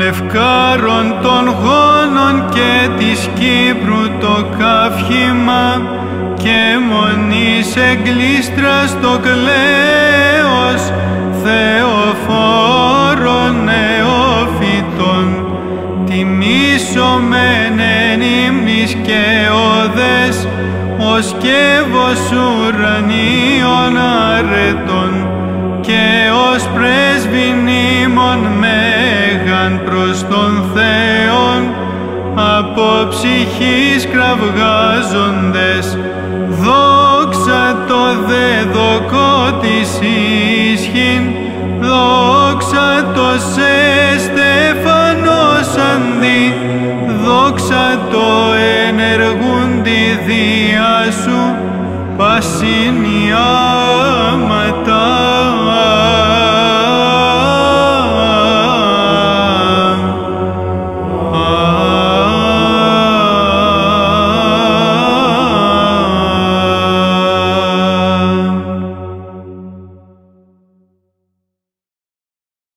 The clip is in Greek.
ευκάρων των γόνων και της Κύπρου το καύχημα και μονής εγκλήστρας το κλαίος Θεοφόρων νεόφυτων τιμήσομεν εν ύμνης και οδές ως σκεύος ουρανίων αρετών και ως πρέσβην ήμων μέγαν προς τον Θεόν από ψυχής κραυγάζοντες δόξα το δεδοκό της ίσχυν, δόξα το σε